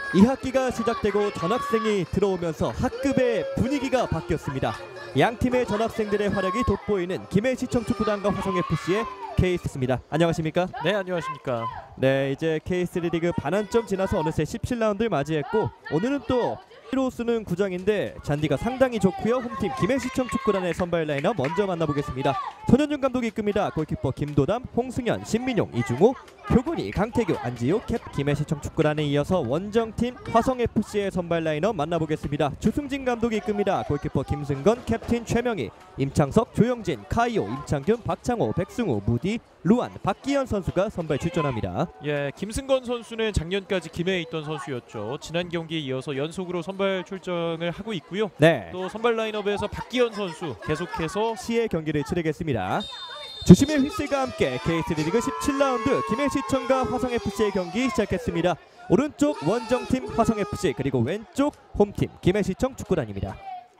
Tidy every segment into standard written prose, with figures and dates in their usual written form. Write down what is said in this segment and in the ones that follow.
2학기가 시작되고 전학생이 들어오면서 학급의 분위기가 바뀌었습니다. 양 팀의 전학생들의 활약이 돋보이는 김해시청 축구단과 화성FC의 KS입니다. 안녕하십니까? 네, 안녕하십니까? 네, 이제 K3 리그 반환점 지나서 어느새 17라운드를 맞이했고 오늘은 또 히로스는 구장인데 잔디가 상당히 좋고요. 홈팀 김해시청 축구단의 선발 라인업 먼저 만나보겠습니다. 손현준 감독이 이끕니다. 골키퍼 김도담, 홍승현, 신민용, 이중호, 표근이, 강태규, 안지우, 캡 김해시청 축구단에 이어서 원정팀 화성FC의 선발 라인업 만나보겠습니다. 주승진 감독이 이끕니다. 골키퍼 김승건, 캡틴 최명희, 임창석, 조영진, 카이오, 임창균, 박창호, 백승우, 무디, 루안, 박기현 선수가 선발 출전합니다. 예, 김승건 선수는 작년까지 김해에 있던 선수였죠. 지난 경기에 이어서 연속으로 선발 출전을 하고 있고요. 네, 또 선발 라인업에서 박기현 선수 계속해서 시의 경기를 치르겠습니다. 주심의 휘슬과 함께 K3 리그 17라운드 김해시청과 화성FC의 경기 시작했습니다. 오른쪽 원정팀 화성FC 그리고 왼쪽 홈팀 김해시청 축구단입니다.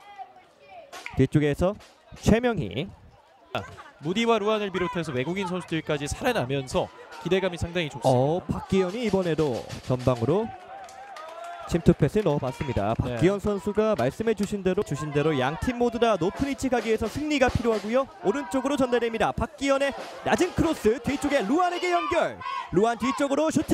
뒤쪽에서 최명희, 무디와 루안을 비롯해서 외국인 선수들까지 살아나면서 기대감이 상당히 좋습니다. 박기현이 이번에도 전방으로 침투 패스 넣어봤습니다. 박기현 선수가 말씀해주신 대로 양 팀 모두 다 높은 위치 가기 위해서 승리가 필요하고요. 오른쪽으로 전달됩니다. 박기현의 낮은 크로스, 뒤쪽에 루안에게 연결. 루안 뒤쪽으로 슈팅!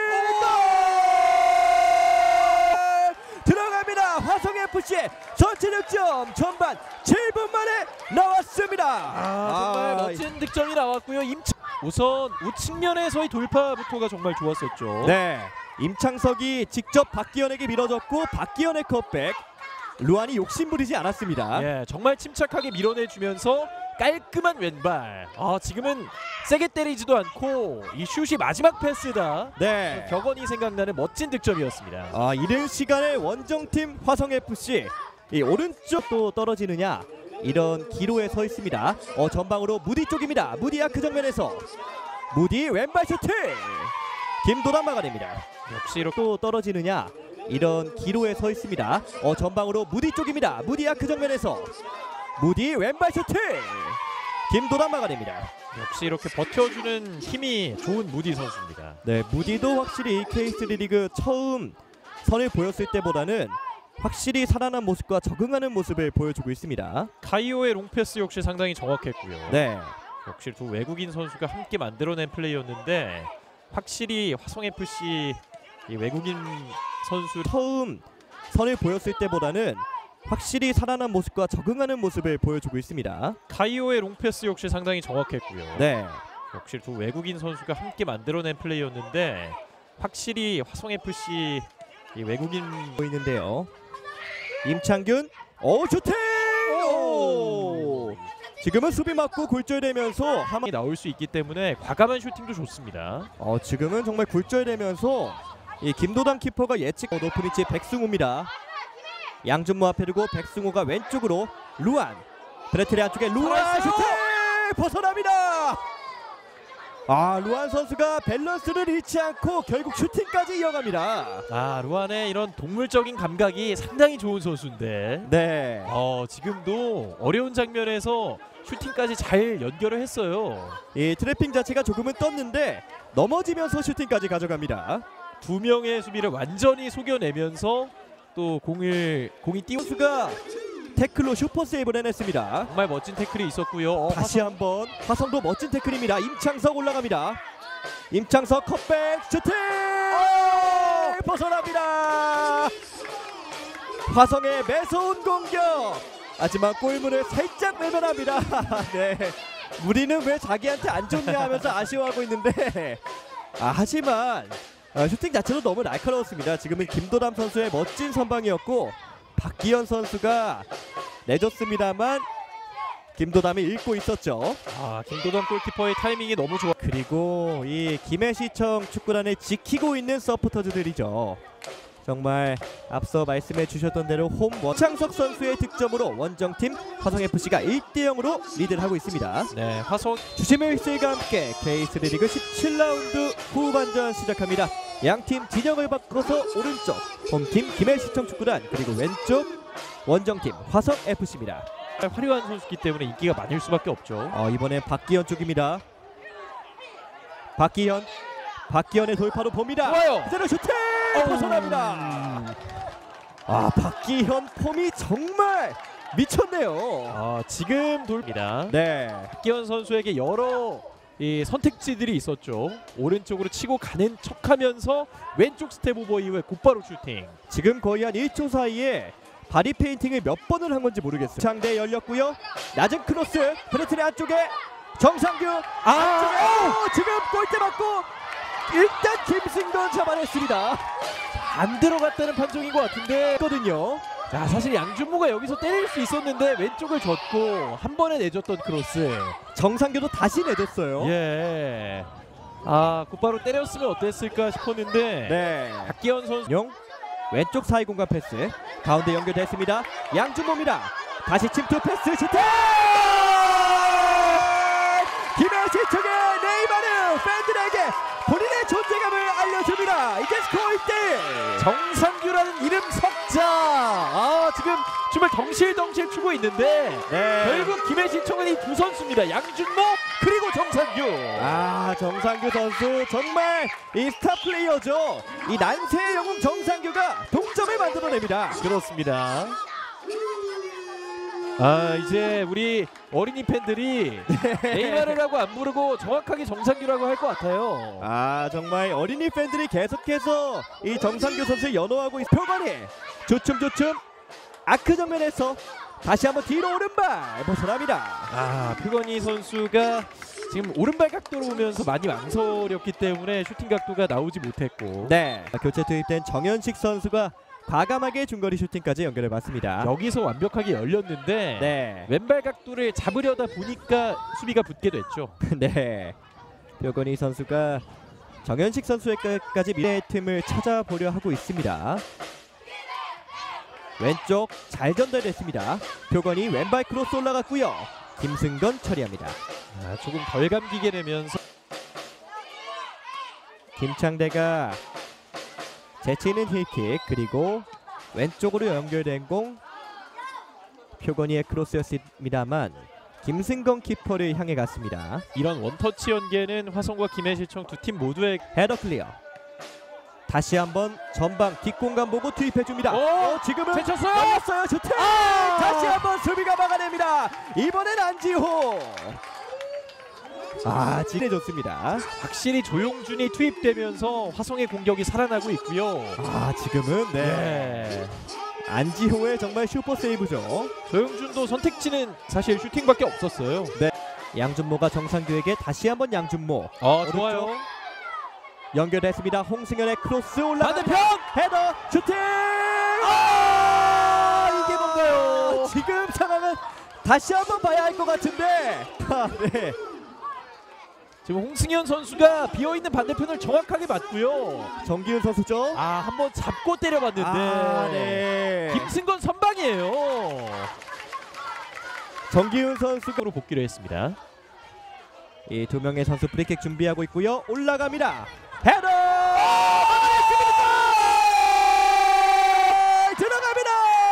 들어갑니다. 화성FC의 전체 득점 전반 7분 만에 나왔습니다. 정말 멋진 득점이 나왔고요. 우선 우측면에서의 돌파부터가 정말 좋았었죠. 네, 임창석이 직접 박기현에게 밀어줬고 박기현의 컷백, 루안이 욕심부리지 않았습니다. 예, 정말 침착하게 밀어내주면서 깔끔한 왼발. 지금은 세게 때리지도 않고 이 슛이 마지막 패스다. 네, 격언이 생각나는 멋진 득점이었습니다. 이른 시간에 원정팀 화성FC 이 오른쪽도 떨어지느냐 이런 기로에 서 있습니다. 전방으로 무디 쪽입니다. 무디 아크 정면에서 무디 왼발 슈팅! 김도담 막아냅니다. 역시 이렇게 또 떨어지느냐 이런 기로에 서 있습니다. 전방으로 무디 쪽입니다. 무디 아크 정면에서 무디 왼발 슈팅! 김도담 막아냅니다. 역시 이렇게 버텨주는 힘이 좋은 무디 선수입니다. 네, 무디도 확실히 K3 리그 처음 선을 보였을 때보다는 확실히 살아난 모습과 적응하는 모습을 보여주고 있습니다. 카이오의 롱패스 역시 상당히 정확했고요. 네, 역시 두 외국인 선수가 함께 만들어낸 플레이였는데 확실히 화성FC 이 외국인 선수 처음 선을 보였을 때보다는 확실히 살아난 모습과 적응하는 모습을 보여주고 있습니다. 카이오의 롱패스 역시 상당히 정확했고요. 네, 역시 두 외국인 선수가 함께 만들어낸 플레이였는데 확실히 화성FC 이 외국인 보이는데요. 임창균, 슈팅! 지금은 수비 맞고 굴절되면서 이 나올 수 있기 때문에 과감한 슈팅도 좋습니다. 지금은 정말 굴절되면서 이 김도담 키퍼가 예측 높은 위치 백승우입니다. 양준모 앞에 두고 백승우가 왼쪽으로 루안, 브레틀리 안쪽에 루안 슈팅! 벗어납니다. 루안 선수가 밸런스를 잃지 않고 결국 슈팅까지 이어갑니다. 루안의 이런 동물적인 감각이 상당히 좋은 선수인데 네, 지금도 어려운 장면에서 슈팅까지 잘 연결을 했어요. 이 트래핑 자체가 조금은 떴는데 넘어지면서 슈팅까지 가져갑니다. 두 명의 수비를 완전히 속여내면서 또 공이 띄우수가 태클로 슈퍼 세이브를 해냈습니다. 정말 멋진 태클이 있었고요. 다시 한번 화성도 멋진 태클입니다. 임창석 올라갑니다. 임창석 컷백 슈팅! 벗어납니다. 화성의 매서운 공격. 하지만 골문을 살짝 외면합니다. 네, 우리는 왜 자기한테 안 좋냐 하면서 아쉬워하고 있는데 하지만 슈팅 자체도 너무 날카로웠습니다. 지금은 김도담 선수의 멋진 선방이었고 박기현 선수가 내줬습니다만 김도담이 읽고 있었죠. 김도담 골키퍼의 타이밍이 너무 좋아. 그리고 이 김해시청 축구단을 지키고 있는 서포터즈들이죠. 정말 앞서 말씀해 주셨던 대로 홈 원창석 선수의 득점으로 원정팀 화성FC가 1대0으로 리드를 하고 있습니다. 네, 화성 주심의 휘슬과 함께 K3 리그 17라운드 후반전 시작합니다. 양팀 진영을 바꿔서 오른쪽 홈팀 김해시청 축구단 그리고 왼쪽 원정팀 화성FC입니다. 화려한 선수이기 때문에 인기가 많을 수밖에 없죠. 이번엔 박기현 쪽입니다. 박기현의 돌파로 봅니다. 좋아요. 그대로 슈팅! 벗어납니다. 아, 박기현 폼이 정말 미쳤네요. 지금 돌입니다. 네. 박기현 선수에게 여러 이 선택지들이 있었죠. 오른쪽으로 치고 가는 척하면서 왼쪽 스텝 오버 이후에 곧바로 슈팅. 지금 거의 한 1초 사이에 바디 페인팅을 몇 번을 한 건지 모르겠어요. 상대 열렸고요. 낮은 크로스 페네트리 안쪽에 정상규 안쪽에 지금 골대 맞고 일단 김승건 잡아냈습니다. 안 들어갔다는 판정인 것 같은데 거든요. 자, 사실 양준모가 여기서 때릴 수 있었는데 왼쪽을 줬고 한 번에 내줬던 크로스. 정상규도 다시 내줬어요. 예. 곧바로 때렸으면 어땠을까 싶었는데 네. 박기현 선수 용 왼쪽 사이 공간 패스 가운데 연결됐습니다. 양준모입니다. 다시 침투 패스 슈팅! 김혜시청의 네이마르 팬들에게 본인의 존재감을 알려줍니다. 이제 스코어 1대1. 정상규라는 이름 석자. 지금 춤을 덩실덩실 추고 있는데 결국 김해시청은 이 두 선수입니다. 양준모 그리고 정상규. 정상규 선수 정말 이 스타 플레이어죠. 이 난세의 영웅 정상규가 동점을 만들어냅니다. 그렇습니다. 이제 우리 어린이 팬들이 네이마르라고 안 부르고 정확하게 정상규라고 할 것 같아요. 정말 어린이 팬들이 계속해서 이 정상규 선수를 연호하고 있. 표건이 조춤 아크 정면에서 다시 한번 뒤로 오른발 벗어납니다. 표건이 선수가 지금 오른발 각도로 오면서 많이 망설였기 때문에 슈팅 각도가 나오지 못했고. 네. 교체 투입된 정현식 선수가 과감하게 중거리 슈팅까지 연결해봤습니다. 여기서 완벽하게 열렸는데 네. 왼발 각도를 잡으려다 보니까 수비가 붙게 됐죠. 네. 표건이 선수가 정현식 선수에게까지 미래의 틈을 찾아보려 하고 있습니다. 왼쪽 잘 전달됐습니다. 표건이 왼발 크로스 올라갔고요. 김승건 처리합니다. 조금 덜 감기게 되면서 김창대가 재치있는 힐킥 그리고 왼쪽으로 연결된 공 표건이의 크로스였습니다만 김승건 키퍼를 향해 갔습니다. 이런 원터치 연계는 화성과 김해시청 두 팀 모두의 헤더 클리어. 다시 한번 전방 뒷공간 보고 투입해줍니다. 지금은 제쳤어요. 걸렸어요. 슈팅! 다시 한번 수비가 막아냅니다. 이번엔 안지호. 진해졌습니다. 확실히 조용준이 투입되면서 화성의 공격이 살아나고 있고요. 지금은 안지호의 정말 슈퍼 세이브죠. 조용준도 선택지는 사실 슈팅밖에 없었어요. 네. 양준모가 정상규에게 다시 한번 양준모. 좋아요. 연결됐습니다. 홍승현의 크로스 올라갑니다. 반대편 헤더 슈팅! 이게 뭔가요? 지금 상황은 다시 한번 봐야 할 것 같은데. 네. 지금 홍승현 선수가 비어있는 반대편을 정확하게 맞고요. 정기훈 선수죠. 한번 잡고 때려봤는데 김승건 선방이에요. 정기훈 선수가 복귀를 했습니다. 이 두 명의 선수 프리킥 준비하고 있고요. 올라갑니다. 헤더! 들어갑니다.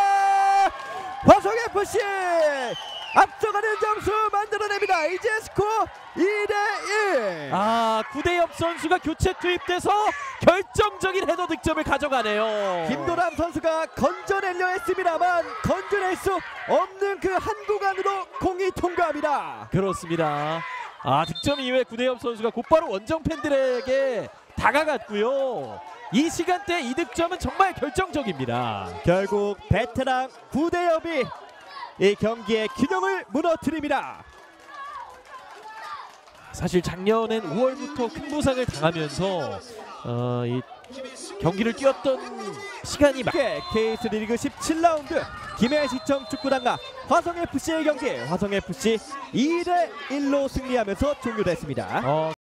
화성FC 앞서가는 점수 만들어냅니다. 이제 스코어 2대1. 9대엽 선수가 교체 투입돼서 결정적인 헤더 득점을 가져가네요. 김도람 선수가 건져내려 했습니다만 건져낼 수 없는 그 한 구간으로 공이 통과합니다. 그렇습니다. 득점 이후에 구대엽 선수가 곧바로 원정 팬들에게 다가갔고요. 이 시간대 이 득점은 정말 결정적입니다. 결국 베테랑 구대엽이 이 경기의 균형을 무너뜨립니다. 사실 작년엔 5월부터 큰 부상을 당하면서 이 경기를 뛰었던 시간이 K3 리그 17라운드 김해시청 축구단과 화성FC의 경기 화성FC 2대1로 승리하면서 종료됐습니다.